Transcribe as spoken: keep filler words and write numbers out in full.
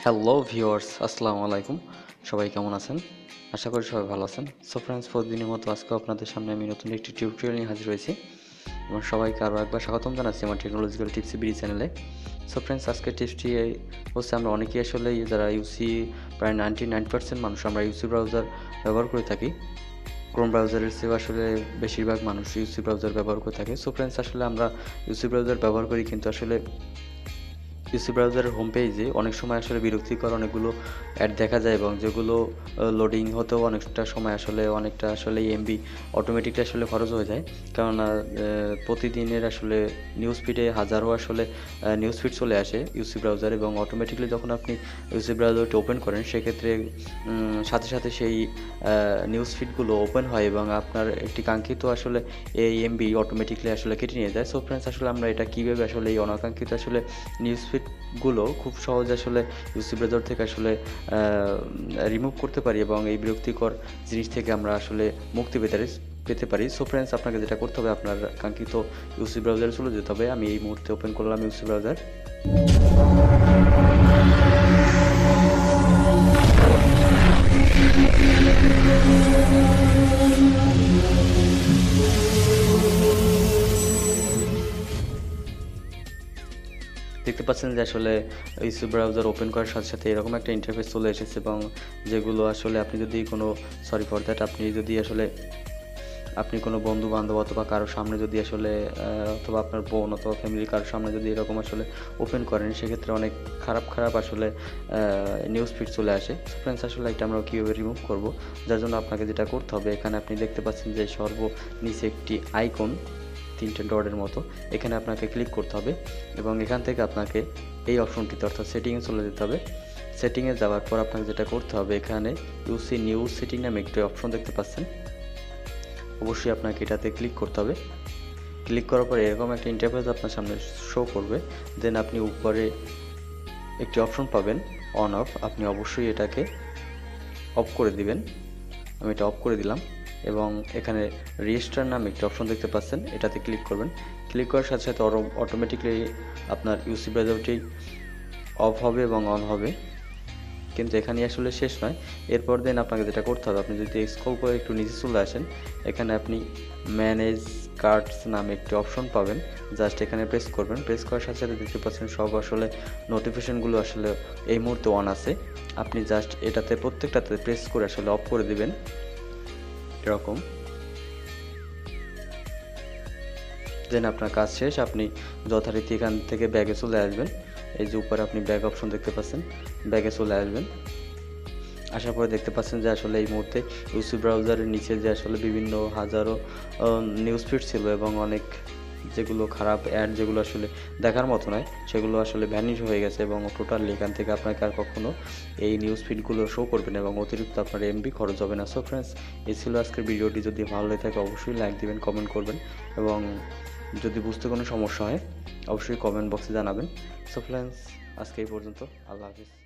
Hello viewers, আসসালামু আলাইকুম। সবাই কেমন আছেন? আশা করি সবাই ভালো আছেন। সো ফ্রেন্ডস, প্রতিদিনের মতো আজকেও আপনাদের সামনে আমি নতুন একটি টিউটোরিয়াল নিয়ে হাজির হয়েছি এবং সবাইকে আরও একবার স্বাগতম জানাচ্ছি আমার টেকনোলজিক্যাল টিপসি বিডি চ্যানেলে। সো ফ্রেন্ডস, আজকের টিপসটি হচ্ছে আমরা অনেকেই আসলে যারা ইউসি প্রায় নাইনটি নাইন পার্সেন্ট মানুষ আমরা ইউসি ব্রাউজার ব্যবহার করে থাকি। ক্রোম ব্রাউজারের চেয়ে আসলে বেশিরভাগ মানুষ ইউসি ব্রাউজার ব্যবহার করে থাকে। সো ফ্রেন্ডস, আসলে আমরা ইউসি ব্রাউজার ব্যবহার করি, কিন্তু আসলে ইউসি ব্রাউজারের হোম পেজে অনেক সময় আসলে বিরক্তিকর অনেকগুলো অ্যাড দেখা যায় এবং যেগুলো লোডিং হতেও অনেকটা সময় আসলে অনেকটা আসলে এমবি অটোমেটিকলি আসলে খরচ হয়ে যায়। কেননা প্রতিদিনের আসলে নিউজ ফিডে হাজারো আসলে নিউজ ফিড চলে আসে ইউসি ব্রাউজার, এবং অটোমেটিকলি যখন আপনি ইউসি ব্রাউজারটি ওপেন করেন সেক্ষেত্রে সাথে সাথে সেই নিউজ ফিডগুলো ওপেন হয় এবং আপনার একটি কাঙ্ক্ষিত আসলে এই এমবি অটোমেটিকলি আসলে কেটে নিয়ে যায়। সো ফ্রেন্ডস, আসলে আমরা এটা কীভাবে আসলে এই অনাকাঙ্ক্ষিত আসলে নিউজ ফিডগুলো খুব সহজে আসলে ইউসি ব্রাউজার থেকে আসলে রিমুভ করতে পারি এবং এই বিরক্তিকর জিনিস থেকে আমরা আসলে মুক্তি পেতে পেতে পারি। সো ফ্রেন্ডস, আপনাকে যেটা করতে হবে, আপনার কাঙ্ক্ষিত ইউসি ব্রাউজারে চলে যেতে হবে। আমি এই মুহূর্তে ওপেন করলাম ইউসি ব্রাউজার। দেখতে পাচ্ছেন যে আসলে ইউসি ব্রাউজার ওপেন করার সাথে সাথে এরকম একটা ইন্টারফেস চলে এসেছে, এবং যেগুলো আসলে আপনি যদি কোনো সরি ফর দ্যাট আপনি যদি আসলে আপনি কোনো বন্ধু বান্ধব অথবা কারোর সামনে যদি আসলে অথবা আপনার বোন অথবা ফ্যামিলি কারোর সামনে যদি এরকম আসলে ওপেন করেন, সেক্ষেত্রে অনেক খারাপ খারাপ আসলে নিউজ ফিড চলে আসে। ফ্রেন্ডস, আসলে এটা আমরা কীভাবে রিমুভ করব, যার জন্য আপনাকে যেটা করতে হবে, এখানে আপনি দেখতে পাচ্ছেন যে সর্বনিচে একটি আইকন তিনটে ডটের মতো, এখানে আপনাকে ক্লিক করতে হবে এবং এখান থেকে আপনাকে এই অপশনটিতে অর্থাৎ সেটিংয়ে চলে যেতে হবে। সেটিংয়ে যাওয়ার পর আপনাকে যেটা করতে হবে, এখানে ইউসি নিউজ সেটিং নামে একটি অপশন দেখতে পাচ্ছেন, অবশ্যই আপনাকে এটাতে ক্লিক করতে হবে। ক্লিক করার পরে এরকম একটা ইন্টারফেস আপনার সামনে শো করবে। দেন আপনি উপরে একটি অপশন পাবেন অন অফ, আপনি অবশ্যই এটাকে অফ করে দিবেন। আমি এটা অফ করে দিলাম এবং এখানে রেজিস্টার নামে একটি অপশন দেখতে পাচ্ছেন, এটাতে ক্লিক করবেন। ক্লিক করার সাথে সাথে অটোমেটিকলি আপনার ইউসি ব্রাউজারটি অফ হবে এবং অন হবে। কিন্তু এখানে আসলে শেষ নয়, এরপর দেন আপনাকে যেটা করতে হবে, আপনি যদি স্ক্রল করে একটু নিচে চলে আসেন, এখানে আপনি ম্যানেজ কার্ডস নামে একটি অপশন পাবেন, জাস্ট এখানে প্রেস করবেন। প্রেস করার সাথে সাথে দেখতে পাচ্ছেন সব আসলে নোটিফিকেশনগুলো আসলে এই মুহূর্তে অন আছে। আপনি জাস্ট এটাতে প্রত্যেকটাতে প্রেস করে আসলে অফ করে দিবেন এরকম। দেন আপনার কাজ শেষ, আপনি যথারীতি এখান থেকে ব্যাগে চলে আসবেন। এই যে উপরে আপনি ব্যাগ অপশন দেখতে পাচ্ছেন, ব্যাগে চলে আসবেন। আসার পরে দেখতে পাচ্ছেন যে আসলে এই মুহূর্তে ইউসি ব্রাউজারের নিচে যে আসলে বিভিন্ন হাজারো নিউজ ফিড ছিল এবং অনেক যেগুলো খারাপ অ্যাড যেগুলো আসলে দেখার মতো নয়, সেগুলো আসলে ভ্যানিশ হয়ে গেছে এবং টোটালি এখান থেকে আপনাকে আর কখনো এই নিউজ ফিডগুলো শো করবে না এবং অতিরিক্ত আপনার এমবি খরচ হবে না। সো ফ্রেন্ডস, এই ছিল আজকের ভিডিওটি। যদি ভালো লেগে থাকে অবশ্যই লাইক দিবেন, কমেন্ট করবেন এবং যদি বুঝতে কোনো সমস্যা হয় অবশ্যই কমেন্ট বক্সে জানাবেন। সো ফ্রেন্ডস, আজকে এই পর্যন্ত। আল্লাহ হাফিজ।